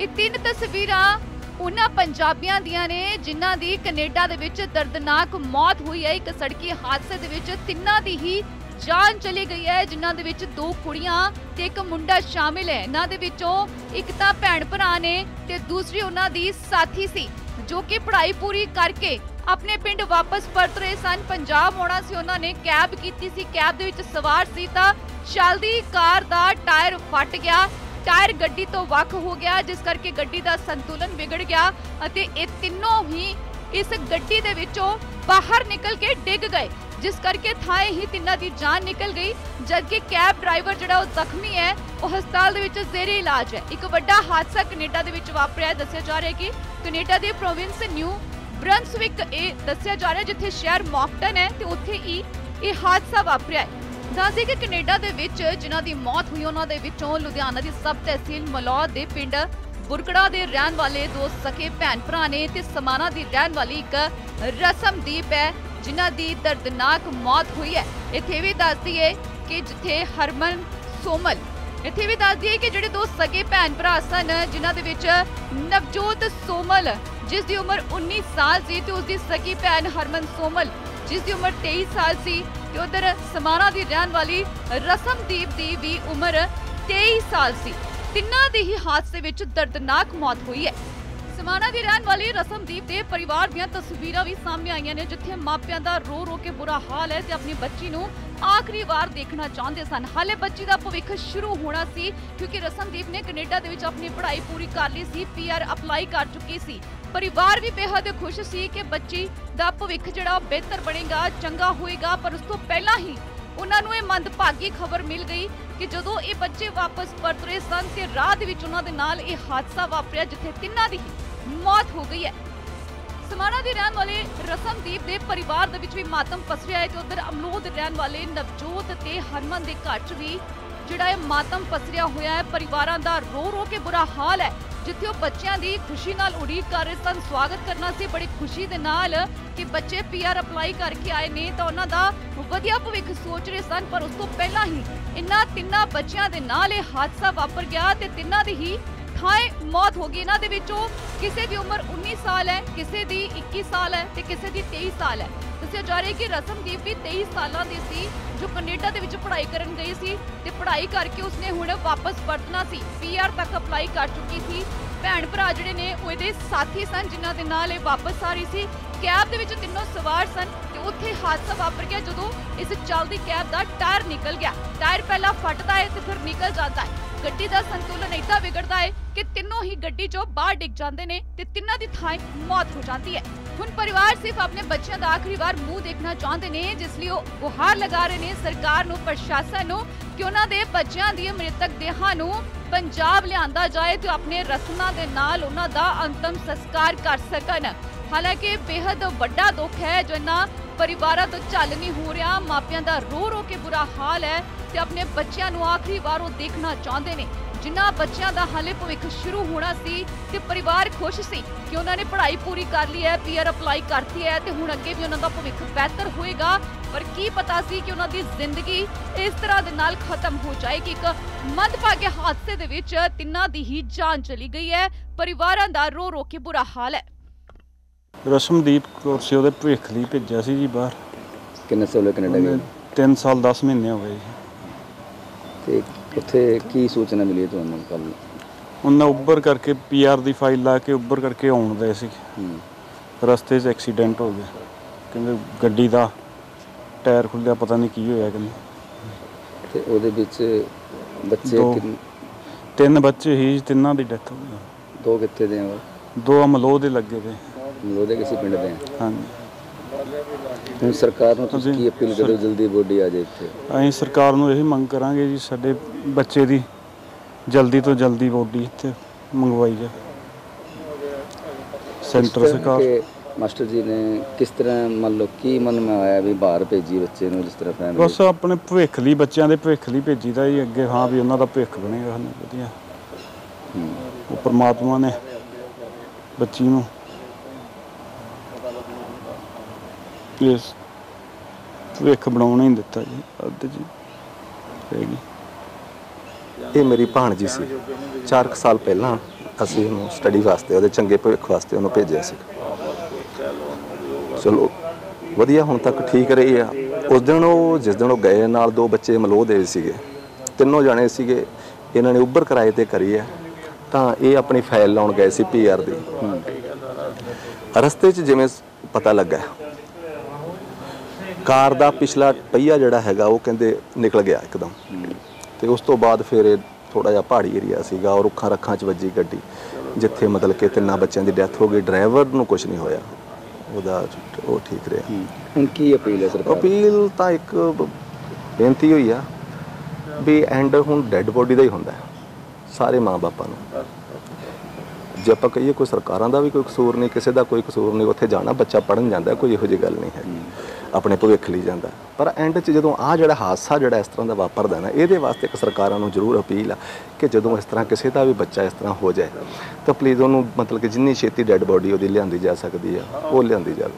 ਇਹ ਤਿੰਨ ਤਸਵੀਰਾਂ ਉਹਨਾਂ ਪੰਜਾਬੀਆਂ ਦੀਆਂ ਨੇ ਜਿਨ੍ਹਾਂ ਦੀ ਕੈਨੇਡਾ ਦੇ ਵਿੱਚ ਦਰਦਨਾਕ ਮੌਤ ਹੋਈ ਹੈ। ਇੱਕ ਸੜਕੀ ਹਾਦਸੇ ਦੇ ਵਿੱਚ ਤਿੰਨਾਂ ਦੀ ਹੀ ਜਾਨ ਚਲੀ गई है, जिन्हां दे विच दो कुड़ियां ते एक मुंडा शामिल है। इन्हां दे विचों एक तां भैण भरा ने ते दूसरी उन्हां दी साथी सी जो कि पढ़ाई पूरी करके अपने पिंड वापस परत रहे सन। पंजाब आउणा सी, उन्हां ने कैब कीती सी, कैब दे विच सवार सी तां चलदी कार दा टायर फट गया, टायर गड्डी तो वख हो गया, जिस करके गड्डी दा संतुलन बिगड़ गया अते इह तीनों ही इस गड्डी दे विचों बाहर निकल के डिग गए, जिस करके थाए ही तिन्ना दी जान निकल गई। जबकि कैब ड्राइवर जिहड़ा वो जख्मी है, वो हस्पताल दे विच ज़ेरे इलाज है। एक वड्डा हादसा कनेडा दे विच वापरिया है। दस्सिया जा रहा है कि कनेडा दे प्रोविंस न्यू ब्रंसविक दस्सिया जा रहा है जिथे शहर मॉकटन है ते उत्थे ही ये हादसा वापरिया है। दस दें कि कनेडा दे विच जिन्हां दी मौत हुई उन्हां दे विचों लुधियाना दी सब तहसील मलौद दे पिंड बुरकड़ा दे रहन वाले दो सके भैन भरा ने ते समाना दी रहन वाली एक रसमदीप है जिन्हां दी दर्दनाक मौत हुई है। इत्थे भी दस दईए कि जिथे हरमन सोमल इत्थे भी दस दईए कि जिहड़े दो सगे भैन भरा सन जिन्हां दे विच नवजोत सोमल जिस दी उम्र 19 साल सी ते उसदी सगी भैन हरमन सोमल जिस दी उम्र 23 साल सी ते उधर समाना दी रहन वाली रसमदीप दी भी उम्र 23 साल सी। तिन्हां दी ही हादसे विच दर्दनाक मौत हुई है। समाना दी रहन वाली रसमदीप दे परिवार दीयां तस्वीरां भी सामने आईयां ने जिथे मापियां दा रो रो के बुरा हाल है ते अपनी बच्ची नूं आखिरी वार देखना चाहते सन। हाले बच्ची दा भविख शुरू होना सी क्योंकि रसमदीप ने कनेडा दे विच अपनी पढ़ाई पूरी कर ली सी, PR अप्लाई कर चुकी सी। परिवार भी बेहद खुश सी कि बच्ची दा भविख जिहड़ा बेहतर बनेगा, चंगा होएगा। पर उस तो पहला ही उन्हां नूं इह मंदभागी खबर मिल गई कि जदों ये बच्चे वापस परत रहे सन ते राह दे विच उन्हां दे नाल इह हादसा वापरिया जिथे तिन्हां दी मौत हो गई है। समाना दे रहन वाले रसमदीप दे परिवार दे विच भी मातम पसरिया है ते उधर अमलोद रहन वाले नवजोत ते हरमन दे घर च भी जिहड़ा है मातम पसरिया होया है। परिवारां दा रो रो के बुरा हाल है जिथे वो बच्चों की खुशी नाल उड़ीक कर रहे सन, स्वागत करना सी बड़ी खुशी दे नाल कि बच्चे PR अप्लाई करके आए ने तो उन्हां दा वधिया भविख सोच रहे सन। पर उस तो पहला ही इन्हां तिन्नां बच्चों दे नाल इह हादसा वापर गया ते तिन्नां दी ही थाए मौत हो गई। इन्हां दे विचों किसी की उम्र 19 साल है, किसी की 21 साल है ते किसी की 23 साल है। दस्सिया जा रहा है कि रसमदीप भी 23 सालों की सी जो कनेडा दे विच पढ़ाई करन गई सी ते पढ़ाई करके उसने हुण वापस परतना सी, PR तक अप्लाई कर चुकी थी। भैन भरा जिहड़े ने ओहदे साथी सन जिन्हां दे नाल वापस आ रही सी। कैब दे विच तीनों सवार सन ते उत्थे हादसा वापर गया जदों इस चलदी कैब दा टायर निकल गया। टायर पहला फटदा है ते फिर निकल जाता है। गड्डी दा संतुलन इदां बिगड़दा है कि तीनों ही गड्डी चों बाहर डिग जांदे ने ते तिन्हां दी थां मौत हो जाती है। हुण परिवार सिर्फ अपने बच्चों का आखिरी बार मूँह देखना चाहते हैं, जिसलिए वो गुहार लगा रहे हैं सरकार नूं, प्रशासन नूं कि उन्हां दे बच्चों दी मृतक देहां नूं पंजाब लिआंदा जाए तो अपने रस्मां दे नाल उन्हां दा अंतिम संस्कार कर सकन। हालांकि बेहद वड्डा दुख है जो इन्हां परिवारां तो झल नहीं हो रहा। मापियां दा रो रो के बुरा हाल है ते अपने बच्चों नूं आखिरी बार वो देखना चाहते हैं जिन्हां बच्चों का हाले भविख शुरू होना सी ते परिवार खुश सी कि उन्होंने पढ़ाई पूरी कर ली है, PR अप्लाई करती है ते हुण अगे भी उन्हां दा भविख बेहतर होएगा। पर की पता सी कि उन्हां दी जिंदगी इस तरह दे नाल खत्म हो जाएगी। एक मंदभागे हादसे दे विच तिन्हां दी ही जान चली गई है। परिवारां दा रो रो के बुरा हाल है। रसमदीप कौर से ਉਹਦੇ ਭਵਿੱਖ ਲਈ ਭੇਜਿਆ ਸੀ ਜੀ ਬਾਹਰ। ਕਿੰਨੇ ਸਾਲ ਹੋਏ ਕੈਨੇਡਾ ਗਏ? 3 ਸਾਲ 10 ਮਹੀਨੇ ਹੋ ਗਏ ਜੀ। ਤੇ ਉੱਥੇ ਕੀ ਸੂਚਨਾ ਮਿਲੀ ਤੁਹਾਨੂੰ ਕੱਲ? ਉਹਨਾਂ ਉੱਬਰ ਕਰਕੇ PR ਦੀ ਫਾਈਲ ਲਾ ਕੇ ਉੱਬਰ ਕਰਕੇ ਆਉਣ ਦੇ ਸੀ। ਰਸਤੇ 'ਚ ਐਕਸੀਡੈਂਟ ਹੋ ਗਿਆ। ਕਹਿੰਦੇ ਗੱਡੀ ਦਾ ਟਾਇਰ ਖੁੱਲਿਆ, ਪਤਾ ਨਹੀਂ ਕੀ ਹੋਇਆ ਕਹਿੰਦੇ। ਤੇ ਉਹਦੇ ਵਿੱਚ ਬੱਚੇ 3 ਬੱਚੇ ਹੀ, ਤਿੰਨਾਂ ਦੀ ਡੈਥ ਹੋ ਗਈ। 2 ਕਿੱਥੇ ਦੇ ਆ? 2 ਅਮਲੋਹ ਦੇ ਲੱਗੇ ਤੇ। ਅਮਲੋਹ ਦੇ ਕਿਸੇ ਪਿੰਡ ਦੇ ਆ? ਹਾਂਜੀ। ਹੁਣ ਸਰਕਾਰ ਨੂੰ ਤੁਸੀਂ ਕੀ ਅਪੀਲ ਕਰੋ ਜਲਦੀ ਬੋਡੀ ਆ ਜਾਏ ਇੱਥੇ? ਅਸੀਂ ਸਰਕਾਰ ਨੂੰ ਇਹੀ ਮੰਗ ਕਰਾਂਗੇ ਜੀ ਸਾਡੇ ਬੱਚੇ ਦੀ ਜਲਦੀ ਤੋਂ ਜਲਦੀ ਬੋਡੀ ਇੱਥੇ ਮੰਗਵਾਈ ਜਾਏ। ਸੈਂਟਰ ਸਰਕਾਰ ਮਾਸਟਰ ਜੀ ਨੇ ਕਿਸ ਤਰ੍ਹਾਂ ਮੰਨ ਲਓ ਕੀ ਮਨ ਮੈਂ ਆਇਆ ਵੀ ਬਾਹਰ ਭੇਜੀ ਬੱਚੇ ਨੂੰ ਜਿਸ ਤਰ੍ਹਾਂ ਫੈਮਿਲੀ? ਬਸ ਆਪਣੇ ਭਵਿੱਖ ਲਈ, ਬੱਚਿਆਂ ਦੇ ਭਵਿੱਖ ਲਈ ਭੇਜੀਦਾ ਜੀ ਅੱਗੇ। ਹਾਂ ਵੀ ਉਹਨਾਂ ਦਾ ਭਵਿੱਖ ਬਣੇਗਾ ਵਧੀਆ। ਉਹ ਪਰਮਾਤਮਾ ਨੇ ਬੱਚੀ ਨੂੰ ਇਸ ਭਵਿੱਖ ਬਣਾਉਣਾ ਹੀ ਦਿੱਤਾ ਜੀ। ਅੱਧ ਜੀ ਹੈਗੀ। ਇਹ ਮੇਰੀ ਭਾਣਜੀ ਸੀ। 4 ਸਾਲ ਪਹਿਲਾਂ ਅਸੀਂ ਉਹਨੂੰ ਸਟੱਡੀ ਵਾਸਤੇ, ਉਹਦੇ ਚੰਗੇ ਭਵਿੱਖ ਵਾਸਤੇ ਉਹਨੂੰ ਭੇਜਿਆ ਸੀ। ਚਲੋ ਵਧੀਆ, ਹੁਣ ਤੱਕ ਠੀਕ ਰਹੀ ਆ। ਉਸ ਦਿਨ ਉਹ ਜਿਸ ਦਿਨ ਉਹ ਗਏ, ਨਾਲ 2 ਬੱਚੇ ਮਲੋਹ ਦੇ ਸੀਗੇ, 3 ਜਾਣੇ ਸੀਗੇ। ਇਹਨਾਂ ਨੇ ਉੱਬਰ ਕਿਰਾਏ ਤੇ ਕਰੀ ਹੈ, ਤਾਂ ਇਹ ਆਪਣੀ ਫਾਈਲ ਲਾਉਣ ਗਏ ਸੀ PR ਦੀ। ਰਸਤੇ 'ਚ ਜਿਵੇਂ ਪਤਾ ਲੱਗਾ, ਕਾਰ ਦਾ ਪਿਛਲਾ ਪਹੀਆ ਜਿਹੜਾ ਹੈਗਾ ਉਹ ਕਹਿੰਦੇ ਨਿਕਲ ਗਿਆ ਇੱਕਦਮ, ਤੇ ਉਸ ਤੋਂ ਬਾਅਦ ਫਿਰ ਇਹ ਥੋੜਾ ਜਿਹਾ ਪਹਾੜੀ ਏਰੀਆ ਸੀਗਾ, ਔਰ ਰੁੱਖਾਂ ਰੱਖਾਂ 'ਚ ਵੱਜੀ ਗੱਡੀ, ਜਿੱਥੇ ਮਤਲਬ ਕਿ 3 ਬੱਚਿਆਂ ਦੀ ਡੈਥ ਹੋ ਗਈ। ਡਰਾਈਵਰ ਨੂੰ ਕੁਝ ਨਹੀਂ ਹੋਇਆ, ਉਹਦਾ ਉਹ ਠੀਕ ਰਿਹਾ। ਹੁਣ ਕੀ ਅਪੀਲ ਹੈ ਸਰਕਾਰ? ਅਪੀਲ ਤਾਂ ਇੱਕ ਬੇਨਤੀ ਹੋਈ ਆ ਵੀ ਐਂਡ ਹੁਣ ਡੈੱਡ ਬੋਡੀ ਦਾ ਹੀ ਹੁੰਦਾ ਸਾਰੇ ਮਾਂ ਬਾਪਾਂ ਨੂੰ। ਜੇ ਆਪਾਂ ਕਹੀਏ ਕੋਈ ਸਰਕਾਰਾਂ ਦਾ ਵੀ ਕੋਈ ਕਸੂਰ ਨਹੀਂ, ਕਿਸੇ ਦਾ ਕੋਈ ਕਸੂਰ ਨਹੀਂ, ਉੱਥੇ ਜਾਣਾ ਬੱਚਾ ਪੜ੍ਹਨ ਜਾਂਦਾ, ਕੋਈ ਇਹੋ ਜਿਹੀ ਗੱਲ ਨਹੀਂ ਹੈ, ਆਪਣੇ ਭਵਿੱਖ ਲਈ ਜਾਂਦਾ। ਪਰ ਐਂਡ 'ਚ ਜਦੋਂ ਆਹ ਜਿਹੜਾ ਹਾਦਸਾ ਜਿਹੜਾ ਇਸ ਤਰ੍ਹਾਂ ਦਾ ਵਾਪਰਦਾ ਨਾ, ਇਹਦੇ ਵਾਸਤੇ ਇੱਕ ਸਰਕਾਰਾਂ ਨੂੰ ਜ਼ਰੂਰ ਅਪੀਲ ਆ ਕਿ ਜਦੋਂ ਇਸ ਤਰ੍ਹਾਂ ਕਿਸੇ ਦਾ ਵੀ ਬੱਚਾ ਇਸ ਤਰ੍ਹਾਂ ਹੋ ਜਾਏ ਤਾਂ ਪਲੀਜ਼ ਉਹਨੂੰ ਮਤਲਬ ਕਿ ਜਿੰਨੀ ਛੇਤੀ ਡੈੱਡ ਬੋਡੀ ਉਹਦੀ ਲਿਆਂਦੀ ਜਾ ਸਕਦੀ ਆ ਉਹ ਲਿਆਂਦੀ ਜਾਵੇ।